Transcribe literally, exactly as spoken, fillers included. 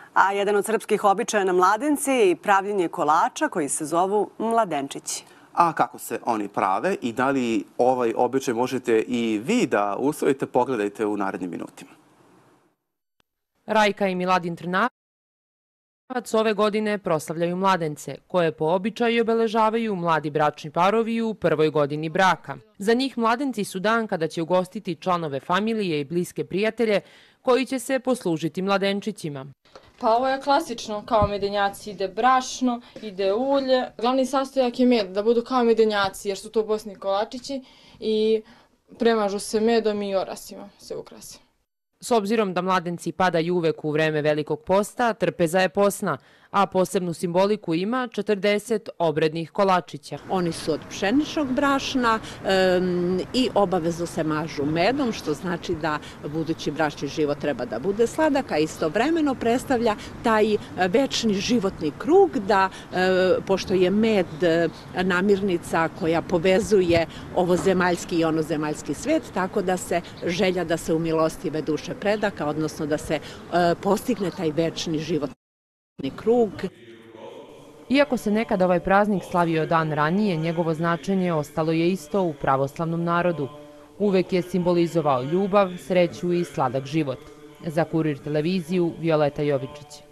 A jedan od srpskih običaja na Mladenci je i pravljenje kolača koji se zovu mladenčići. A kako se oni prave i da li ovaj običaj možete i vi da usvojite, pogledajte u narednim minutima. Rajka i Miladin Trnavac ove godine proslavljaju mladence, koje po običaju obeležavaju mladi bračni parovi u prvoj godini braka. Za njih mladenci su dan kada će ugostiti članove familije i bliske prijatelje koji će se poslužiti mladenčićima. Pa ovo je klasično, kao medenjaci ide brašno, ide ulje. Glavni sastojak je med, da budu kao medenjaci jer su to bosni kolačići i premažu se medom i orasima se ukrase. S obzirom da mladenci padaju uvek u vreme Velikog posta, trpeza je posna, a posebnu simboliku ima četrdeset obrednih kolačića. Oni su od pšeničnog brašna i obavezno se mažu medom, što znači da budući bračni život treba da bude sladak, a istovremeno predstavlja taj večni životni krug, da pošto je med namirnica koja povezuje ovozemaljski i onozemaljski svet, tako da se želja da se umilostive duše predaka, odnosno da se postigne taj večni život krug. Iako se nekada ovaj praznik slavio dan ranije, njegovo značenje ostalo je isto u pravoslavnom narodu. Uvek je simbolizovao ljubav, sreću i sladak život. Za Kurir televiziju, Violeta Jovičić.